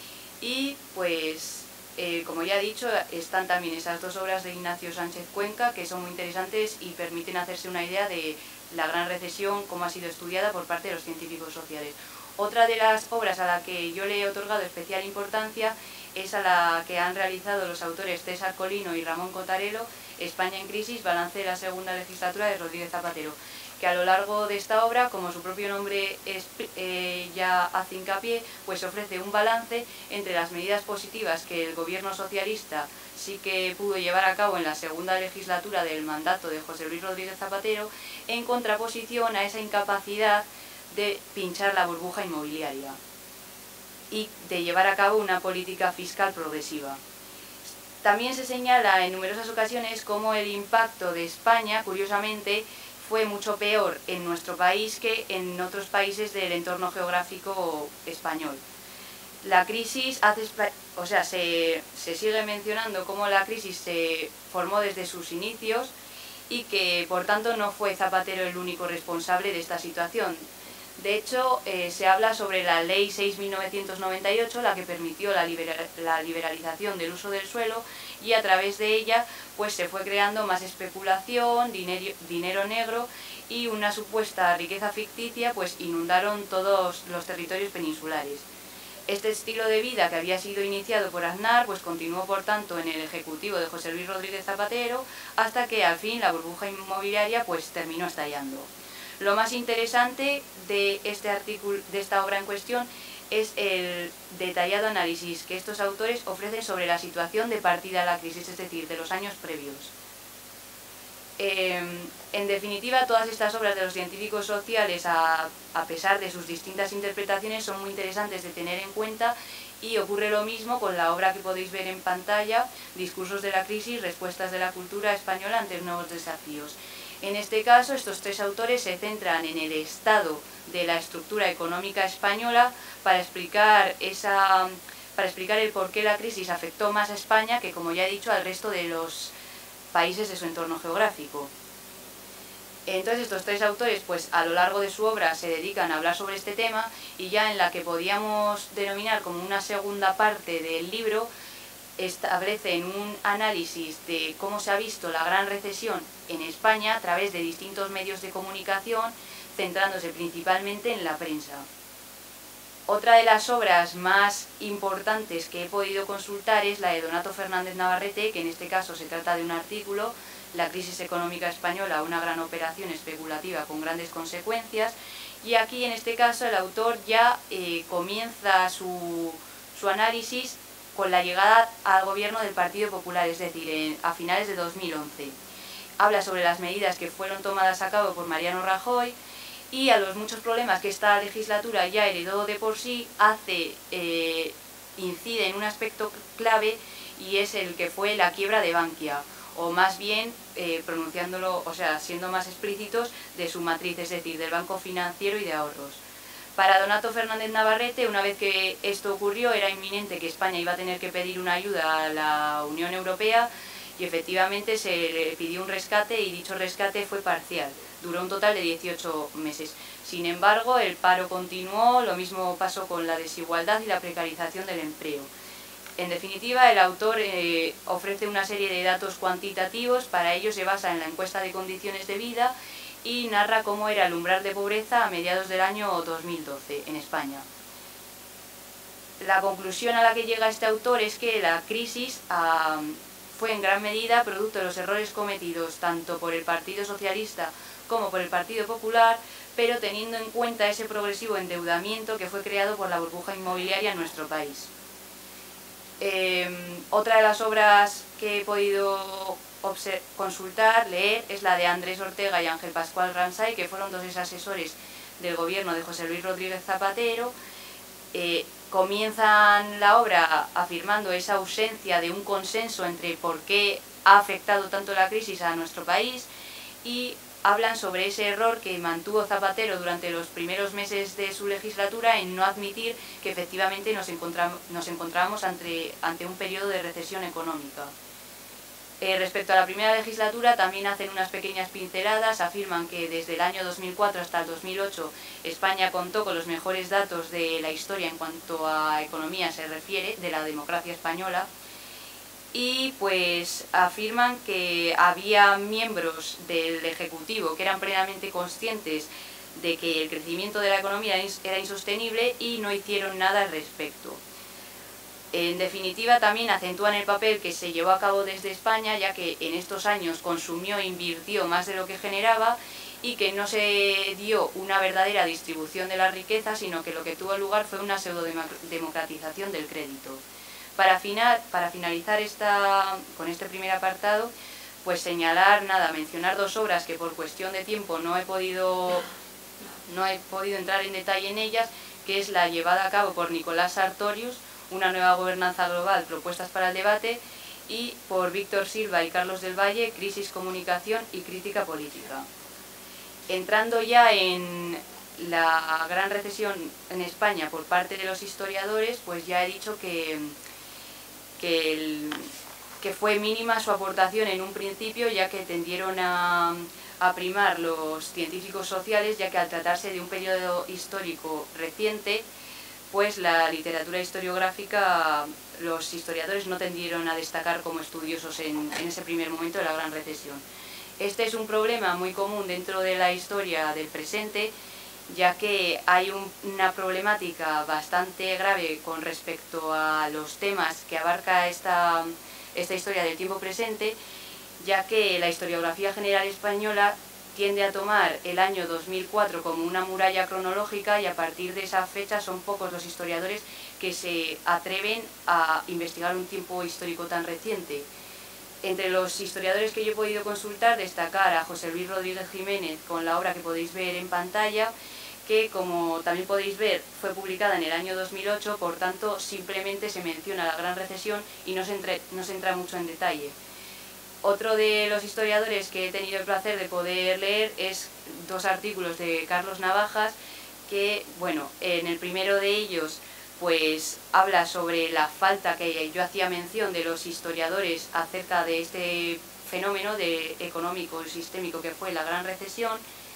Y pues, eh, como ya he dicho, están también esas dos obras de Ignacio Sánchez Cuenca, que son muy interesantes y permiten hacerse una idea de la Gran Recesión, cómo ha sido estudiada por parte de los científicos sociales. Otra de las obras a la que yo le he otorgado especial importancia es a la que han realizado los autores César Colino y Ramón Cotarelo, España en crisis, balance de la segunda legislatura de Rodríguez Zapatero, que a lo largo de esta obra, como su propio nombre es, eh, ya hace hincapié, pues ofrece un balance entre las medidas positivas que el gobierno socialista sí que pudo llevar a cabo en la segunda legislatura del mandato de José Luis Rodríguez Zapatero, en contraposición a esa incapacidad de pinchar la burbuja inmobiliaria y de llevar a cabo una política fiscal progresiva. También se señala en numerosas ocasiones cómo el impacto de España, curiosamente, fue mucho peor en nuestro país que en otros países del entorno geográfico español. La crisis hace, o sea, se, se sigue mencionando cómo la crisis se formó desde sus inicios y que, por tanto, no fue Zapatero el único responsable de esta situación. De hecho, eh, se habla sobre la Ley seis barra mil novecientos noventa y ocho, la que permitió la, libera la liberalización del uso del suelo, y a través de ella pues, se fue creando más especulación, dinero, dinero negro y una supuesta riqueza ficticia, pues inundaron todos los territorios peninsulares. Este estilo de vida, que había sido iniciado por Aznar, pues continuó por tanto en el ejecutivo de José Luis Rodríguez Zapatero, hasta que al fin la burbuja inmobiliaria pues terminó estallando. Lo más interesante de, este artículo, de esta obra en cuestión es el detallado análisis que estos autores ofrecen sobre la situación de partida a la crisis, es decir, de los años previos. Eh, en definitiva, todas estas obras de los científicos sociales, a, a pesar de sus distintas interpretaciones, son muy interesantes de tener en cuenta, y ocurre lo mismo con la obra que podéis ver en pantalla, Discursos de la crisis, respuestas de la cultura española ante nuevos desafíos. En este caso, estos tres autores se centran en el estado de la estructura económica española para explicar, esa, para explicar el por qué la crisis afectó más a España que, como ya he dicho, al resto de los países de su entorno geográfico. Entonces, estos tres autores, pues a lo largo de su obra se dedican a hablar sobre este tema, y ya en la que podíamos denominar como una segunda parte del libro, establecen un análisis de cómo se ha visto la Gran Recesión en España a través de distintos medios de comunicación, centrándose principalmente en la prensa. Otra de las obras más importantes que he podido consultar es la de Donato Fernández Navarrete, que en este caso se trata de un artículo, La crisis económica española, una gran operación especulativa con grandes consecuencias, y aquí en este caso el autor ya eh, comienza su, su análisis con la llegada al gobierno del Partido Popular, es decir, en, a finales de dos mil once. Habla sobre las medidas que fueron tomadas a cabo por Mariano Rajoy y a los muchos problemas que esta legislatura ya heredó de por sí, hace, eh, incide en un aspecto clave, y es el que fue la quiebra de Bankia, o más bien, eh, pronunciándolo, o sea, siendo más explícitos, de su matriz, es decir, del Banco Financiero y de Ahorros. Para Donato Fernández Navarrete, una vez que esto ocurrió, era inminente que España iba a tener que pedir una ayuda a la Unión Europea, y efectivamente se le pidió un rescate, y dicho rescate fue parcial. Duró un total de dieciocho meses. Sin embargo, el paro continuó, lo mismo pasó con la desigualdad y la precarización del empleo. En definitiva, el autor eh, ofrece una serie de datos cuantitativos. Para ello se basa en la encuesta de condiciones de vida y narra cómo era el umbral de pobreza a mediados del año dos mil doce en España. La conclusión a la que llega este autor es que la crisis ah, fue en gran medida producto de los errores cometidos tanto por el Partido Socialista como por el Partido Popular, pero teniendo en cuenta ese progresivo endeudamiento que fue creado por la burbuja inmobiliaria en nuestro país. Eh, otra de las obras que he podido consultar, leer, es la de Andrés Ortega y Ángel Pascual Ransay, que fueron dos asesores del gobierno de José Luis Rodríguez Zapatero. Eh, comienzan la obra afirmando esa ausencia de un consenso entre por qué ha afectado tanto la crisis a nuestro país y hablan sobre ese error que mantuvo Zapatero durante los primeros meses de su legislatura en no admitir que efectivamente nos, encontramos, nos encontrábamos ante, ante un periodo de recesión económica. Eh, respecto a la primera legislatura también hacen unas pequeñas pinceladas, afirman que desde el año dos mil cuatro hasta el dos mil ocho España contó con los mejores datos de la historia en cuanto a economía se refiere, de la democracia española, y pues afirman que había miembros del Ejecutivo que eran plenamente conscientes de que el crecimiento de la economía era insostenible y no hicieron nada al respecto. En definitiva, también acentúan el papel que se llevó a cabo desde España, ya que en estos años consumió e invirtió más de lo que generaba y que no se dio una verdadera distribución de la riqueza, sino que lo que tuvo lugar fue una pseudo-democratización del crédito. Para, final, para finalizar esta, con este primer apartado, pues señalar, nada, mencionar dos obras que por cuestión de tiempo no he podido, no he podido entrar en detalle en ellas, que es la llevada a cabo por Nicolás Sartorius, Una nueva gobernanza global, propuestas para el debate, y por Víctor Silva y Carlos del Valle, Crisis, comunicación y crítica política. Entrando ya en la gran recesión en España por parte de los historiadores, pues ya he dicho que, que, el, que fue mínima su aportación en un principio, ya que tendieron a, a primar los científicos sociales, ya que al tratarse de un periodo histórico reciente, pues la literatura historiográfica, los historiadores no tendieron a destacar como estudiosos en, en ese primer momento de la gran recesión. Este es un problema muy común dentro de la historia del presente, ya que hay un, una problemática bastante grave con respecto a los temas que abarca esta, esta historia del tiempo presente, ya que la historiografía general española tiende a tomar el año dos mil cuatro como una muralla cronológica y a partir de esa fecha son pocos los historiadores que se atreven a investigar un tiempo histórico tan reciente. Entre los historiadores que yo he podido consultar, destacar a José Luis Rodríguez Jiménez con la obra que podéis ver en pantalla, que como también podéis ver fue publicada en el año dos mil ocho, por tanto simplemente se menciona la gran recesión y no se, entre, no se entra mucho en detalle. Otro de los historiadores que he tenido el placer de poder leer es dos artículos de Carlos Navajas, que, bueno, en el primero de ellos pues habla sobre la falta que yo hacía mención de los historiadores acerca de este fenómeno de económico y sistémico que fue la gran recesión,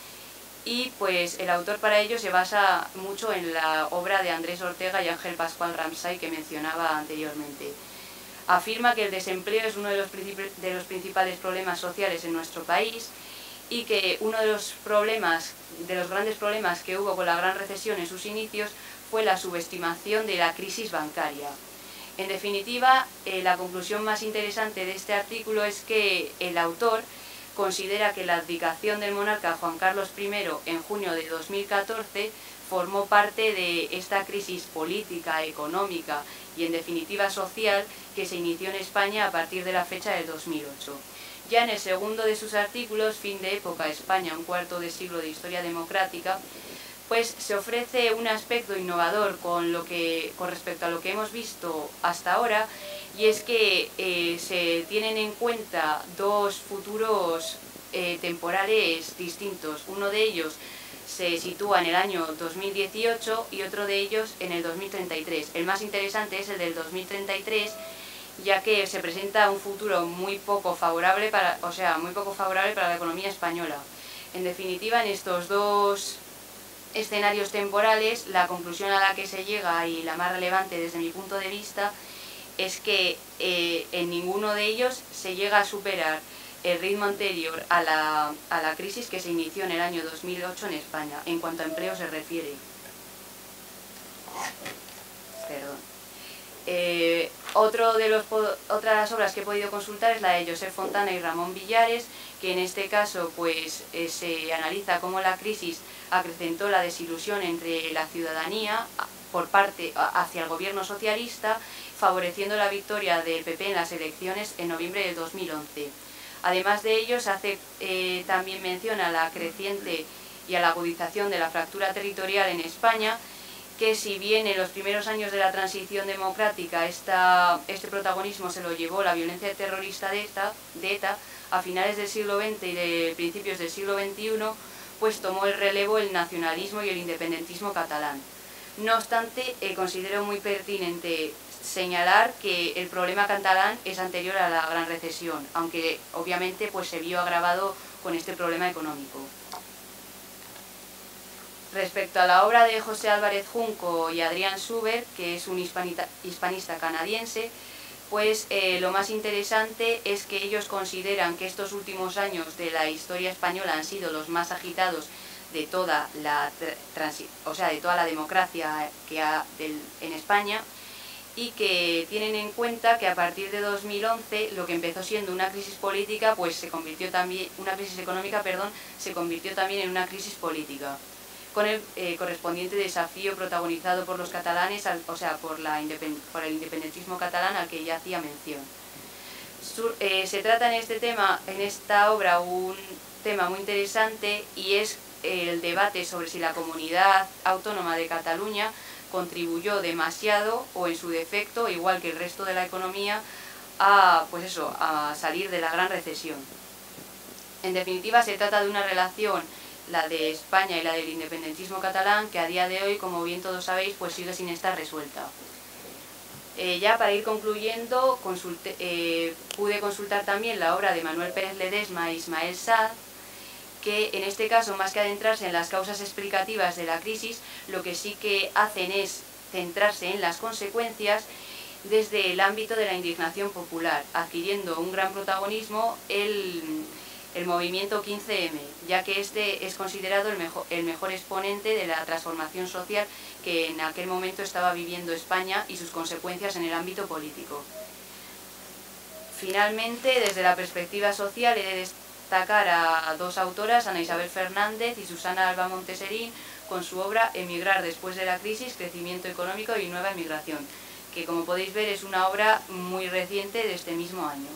y pues el autor para ello se basa mucho en la obra de Andrés Ortega y Ángel Pascual Ramsay que mencionaba anteriormente. Afirma que el desempleo es uno de los, de los principales problemas sociales en nuestro país y que uno de los problemas, de los grandes problemas que hubo con la gran recesión en sus inicios fue la subestimación de la crisis bancaria. En definitiva, eh, la conclusión más interesante de este artículo es que el autor considera que la abdicación del monarca Juan Carlos primero en junio de dos mil catorce formó parte de esta crisis política, económica y en definitiva social que se inició en España a partir de la fecha del dos mil ocho. Ya en el segundo de sus artículos, Fin de época, España, un cuarto de siglo de historia democrática, pues se ofrece un aspecto innovador con, lo que, con respecto a lo que hemos visto hasta ahora, y es que eh, se tienen en cuenta dos futuros eh, temporales distintos. Uno de ellos se sitúa en el año dos mil dieciocho y otro de ellos en el dos mil treinta y tres. El más interesante es el del dos mil treinta y tres, ya que se presenta un futuro muy poco favorable para, o sea, muy poco favorable para la economía española. En definitiva, en estos dos escenarios temporales, la conclusión a la que se llega, y la más relevante desde mi punto de vista, es que eh, en ninguno de ellos se llega a superar el ritmo anterior a la, a la crisis que se inició en el año dos mil ocho en España, en cuanto a empleo se refiere. Perdón. Eh, otro de los, otras obras que he podido consultar es la de Josep Fontana y Ramón Villares, que en este caso pues, eh, se analiza cómo la crisis acrecentó la desilusión entre la ciudadanía por parte hacia el gobierno socialista, favoreciendo la victoria del P P en las elecciones en noviembre del dos mil once. Además de ello, se hace eh, también mención a la creciente y a la agudización de la fractura territorial en España, que si bien en los primeros años de la transición democrática esta, este protagonismo se lo llevó la violencia terrorista de ETA, de ETA, a finales del siglo veinte y de principios del siglo veintiuno, pues tomó el relevo el nacionalismo y el independentismo catalán. No obstante, eh, considero muy pertinente señalar que el problema catalán es anterior a la Gran Recesión, aunque obviamente pues, se vio agravado con este problema económico. Respecto a la obra de José Álvarez Junco y Adrián Suber, que es un hispanita, hispanista canadiense, pues eh, lo más interesante es que ellos consideran que estos últimos años de la historia española han sido los más agitados de toda la, o sea, de toda la democracia que ha del, en España, y que tienen en cuenta que a partir de dos mil once lo que empezó siendo una crisis política, pues se convirtió también, una crisis económica, perdón, se convirtió también en una crisis política, con el eh, correspondiente desafío protagonizado por los catalanes, al, o sea, por, la independ, por el independentismo catalán al que ya hacía mención. Sur, eh, se trata en este tema, en esta obra, un tema muy interesante y es el debate sobre si la comunidad autónoma de Cataluña contribuyó demasiado o en su defecto, igual que el resto de la economía, a, pues eso, a salir de la gran recesión. En definitiva, se trata de una relación, la de España y la del independentismo catalán, que a día de hoy, como bien todos sabéis, pues sigue sin estar resuelta. Eh, ya para ir concluyendo, consulte, eh, pude consultar también la obra de Manuel Pérez Ledesma e Ismael Saad, que en este caso, más que adentrarse en las causas explicativas de la crisis, lo que sí que hacen es centrarse en las consecuencias desde el ámbito de la indignación popular, adquiriendo un gran protagonismo el, el movimiento quince eme, ya que este es considerado el mejor, el mejor exponente de la transformación social que en aquel momento estaba viviendo España y sus consecuencias en el ámbito político. Finalmente, desde la perspectiva social, he de destacar a dos autoras, Ana Isabel Fernández y Susana Alba Monteserín, con su obra Emigrar después de la crisis, crecimiento económico y nueva emigración, que como podéis ver es una obra muy reciente de este mismo año.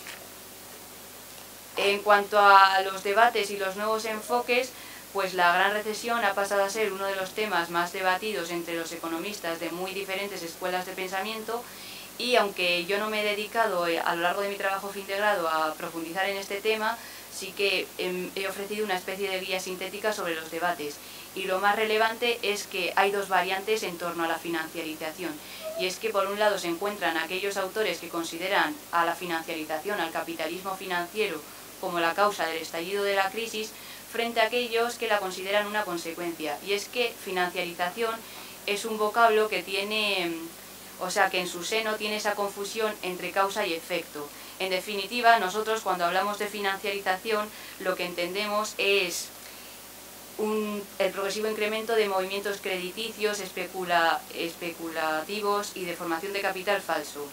En cuanto a los debates y los nuevos enfoques, pues la gran recesión ha pasado a ser uno de los temas más debatidos entre los economistas de muy diferentes escuelas de pensamiento, y aunque yo no me he dedicado a lo largo de mi trabajo fin de grado a profundizar en este tema, sí que he ofrecido una especie de guía sintética sobre los debates. Y lo más relevante es que hay dos variantes en torno a la financiarización. Y es que por un lado se encuentran aquellos autores que consideran a la financiarización, al capitalismo financiero, como la causa del estallido de la crisis, frente a aquellos que la consideran una consecuencia. Y es que financiarización es un vocablo que tiene, o sea, que en su seno tiene esa confusión entre causa y efecto. En definitiva, nosotros cuando hablamos de financiarización, lo que entendemos es un, el progresivo incremento de movimientos crediticios, especula, especulativos y de formación de capital falso.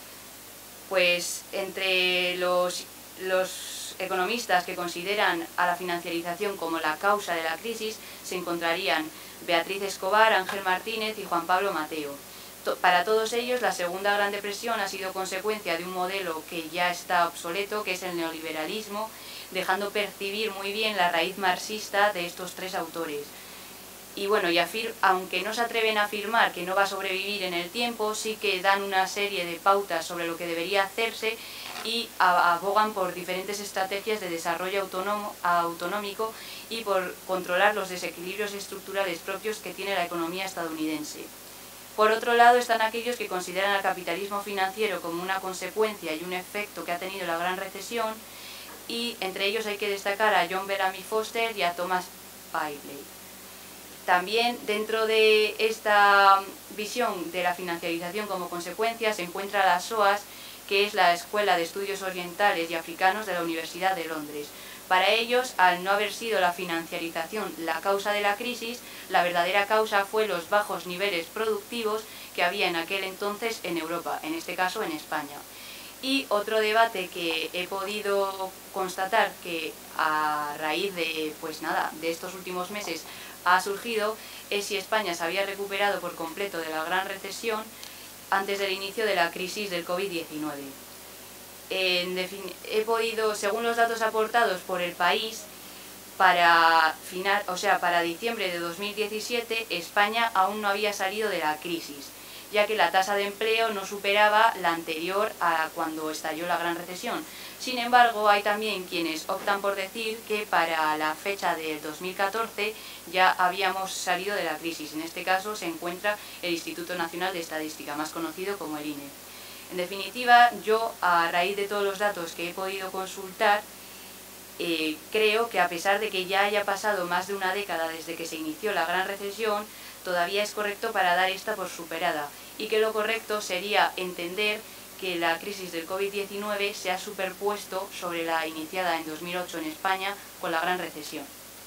Pues entre los, los economistas que consideran a la financiarización como la causa de la crisis se encontrarían Beatriz Escobar, Ángel Martínez y Juan Pablo Mateo. Para todos ellos, la Segunda Gran Depresión ha sido consecuencia de un modelo que ya está obsoleto, que es el neoliberalismo, dejando percibir muy bien la raíz marxista de estos tres autores. Y bueno, y afir, aunque no se atreven a afirmar que no va a sobrevivir en el tiempo, sí que dan una serie de pautas sobre lo que debería hacerse y abogan por diferentes estrategias de desarrollo autónomo, autonómico y por controlar los desequilibrios estructurales propios que tiene la economía estadounidense. Por otro lado están aquellos que consideran al capitalismo financiero como una consecuencia y un efecto que ha tenido la gran recesión, y entre ellos hay que destacar a John Bellamy Foster y a Thomas Paisley. También dentro de esta visión de la financiarización como consecuencia se encuentra la S O A S, que es la Escuela de Estudios Orientales y Africanos de la Universidad de Londres. Para ellos, al no haber sido la financiarización la causa de la crisis, la verdadera causa fue los bajos niveles productivos que había en aquel entonces en Europa, en este caso en España. Y otro debate que he podido constatar que a raíz de, pues nada, de estos últimos meses ha surgido es si España se había recuperado por completo de la gran recesión antes del inicio de la crisis del COVID diecinueve. En he podido, según los datos aportados por El País, para, final, o sea, para diciembre de dos mil diecisiete España aún no había salido de la crisis, ya que la tasa de empleo no superaba la anterior a cuando estalló la Gran Recesión. Sin embargo, hay también quienes optan por decir que para la fecha de dos mil catorce ya habíamos salido de la crisis. En este caso se encuentra el Instituto Nacional de Estadística, más conocido como el I N E. En definitiva, yo, a raíz de todos los datos que he podido consultar, eh, creo que a pesar de que ya haya pasado más de una década desde que se inició la Gran Recesión, todavía es correcto para dar esta por superada, y que lo correcto sería entender que la crisis del COVID diecinueve se ha superpuesto sobre la iniciada en dos mil ocho en España con la Gran Recesión.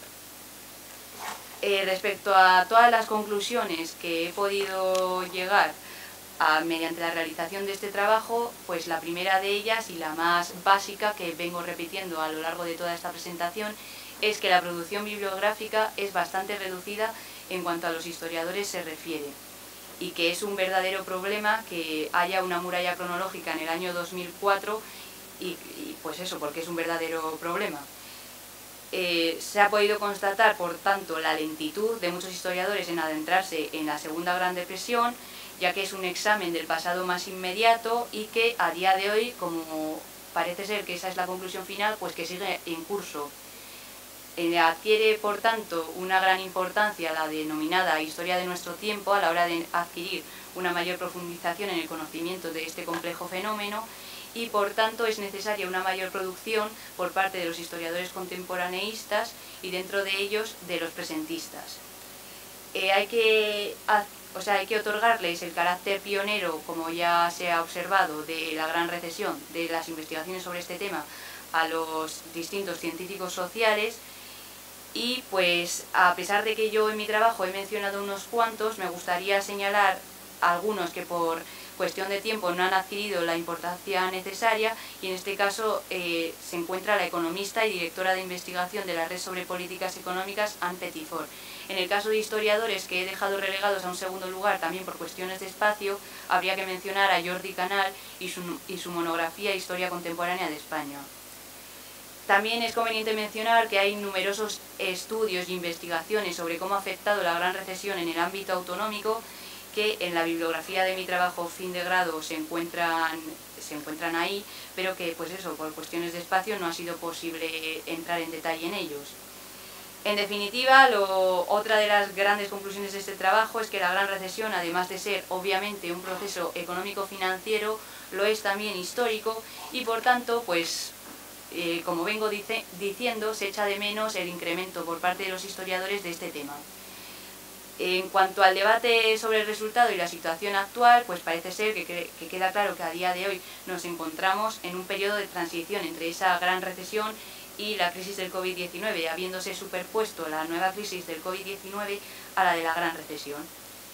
Eh, respecto a todas las conclusiones que he podido llegar a, mediante la realización de este trabajo, pues la primera de ellas y la más básica que vengo repitiendo a lo largo de toda esta presentación es que la producción bibliográfica es bastante reducida en cuanto a los historiadores se refiere, y que es un verdadero problema que haya una muralla cronológica en el año dos mil cuatro y, y pues eso, porque es un verdadero problema. Eh, se ha podido constatar, por tanto, la lentitud de muchos historiadores en adentrarse en la Segunda Gran Depresión, ya que es un examen del pasado más inmediato y que a día de hoy, como parece ser que esa es la conclusión final, pues que sigue en curso. Eh, adquiere, por tanto, una gran importancia la denominada historia de nuestro tiempo a la hora de adquirir una mayor profundización en el conocimiento de este complejo fenómeno y, por tanto, es necesaria una mayor producción por parte de los historiadores contemporaneístas y, dentro de ellos, de los presentistas. Eh, hay que, o sea, hay que otorgarles el carácter pionero, como ya se ha observado, de la Gran Recesión, de las investigaciones sobre este tema, a los distintos científicos sociales. Y pues, a pesar de que yo en mi trabajo he mencionado unos cuantos, me gustaría señalar algunos que por cuestión de tiempo no han adquirido la importancia necesaria, y en este caso eh, se encuentra la economista y directora de investigación de la Red sobre Políticas Económicas, Anne Petitfort. En el caso de historiadores que he dejado relegados a un segundo lugar también por cuestiones de espacio, habría que mencionar a Jordi Canal y su, y su monografía Historia Contemporánea de España. También es conveniente mencionar que hay numerosos estudios e investigaciones sobre cómo ha afectado la Gran Recesión en el ámbito autonómico, que en la bibliografía de mi trabajo fin de grado se encuentran, se encuentran ahí, pero que pues eso, por cuestiones de espacio no ha sido posible entrar en detalle en ellos. En definitiva, lo, otra de las grandes conclusiones de este trabajo es que la Gran Recesión, además de ser obviamente un proceso económico-financiero, lo es también histórico y, por tanto, pues Eh, como vengo dice, diciendo, se echa de menos el incremento por parte de los historiadores de este tema. En cuanto al debate sobre el resultado y la situación actual, pues parece ser que, que, que queda claro que a día de hoy nos encontramos en un periodo de transición entre esa gran recesión y la crisis del COVID diecinueve, habiéndose superpuesto la nueva crisis del COVID diecinueve a la de la gran recesión.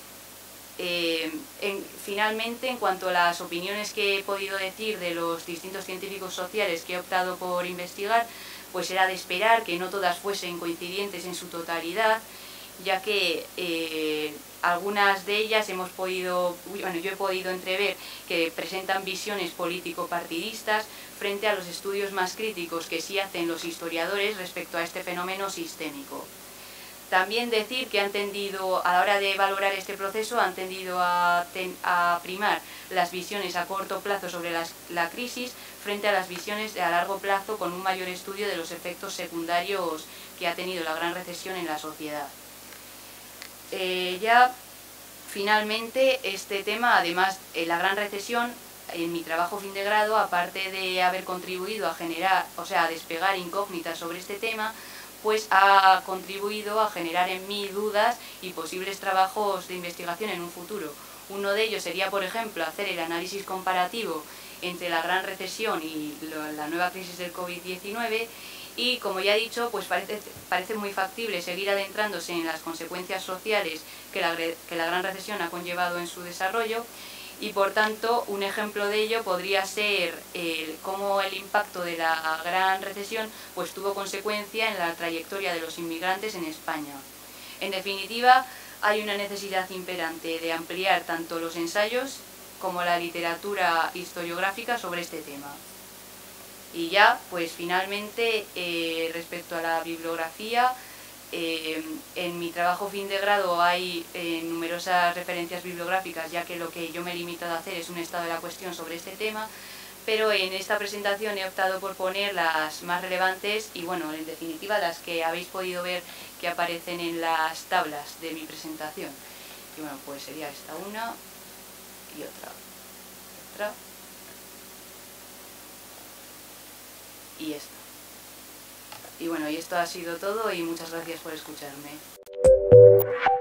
Eh, en, finalmente, en cuanto a las opiniones que he podido decir de los distintos científicos sociales que he optado por investigar, pues era de esperar que no todas fuesen coincidentes en su totalidad, ya que eh, algunas de ellas hemos podido, bueno, yo he podido entrever que presentan visiones político-partidistas frente a los estudios más críticos que sí hacen los historiadores respecto a este fenómeno sistémico. También decir que han tendido, a la hora de valorar este proceso, han tendido a, ten, a primar las visiones a corto plazo sobre las, la crisis frente a las visiones a largo plazo, con un mayor estudio de los efectos secundarios que ha tenido la gran recesión en la sociedad. Eh, ya, finalmente, este tema, además, en la gran recesión, en mi trabajo fin de grado, aparte de haber contribuido a generar, o sea, a despegar incógnitas sobre este tema, pues ha contribuido a generar en mí dudas y posibles trabajos de investigación en un futuro. Uno de ellos sería, por ejemplo, hacer el análisis comparativo entre la gran recesión y la nueva crisis del COVID diecinueve, y, como ya he dicho, pues parece, parece muy factible seguir adentrándose en las consecuencias sociales que la, que la gran recesión ha conllevado en su desarrollo. Y, por tanto, un ejemplo de ello podría ser eh, cómo el impacto de la gran recesión pues, tuvo consecuencia en la trayectoria de los inmigrantes en España. En definitiva, hay una necesidad imperante de ampliar tanto los ensayos como la literatura historiográfica sobre este tema. Y ya, pues finalmente, eh, respecto a la bibliografía, eh, en mi trabajo fin de grado hay eh, numerosas referencias bibliográficas, ya que lo que yo me he limitado a hacer es un estado de la cuestión sobre este tema, pero en esta presentación he optado por poner las más relevantes y, bueno, en definitiva, las que habéis podido ver que aparecen en las tablas de mi presentación. Y bueno, pues sería esta una y otra, otra y esta. Y bueno, y esto ha sido todo y muchas gracias por escucharme.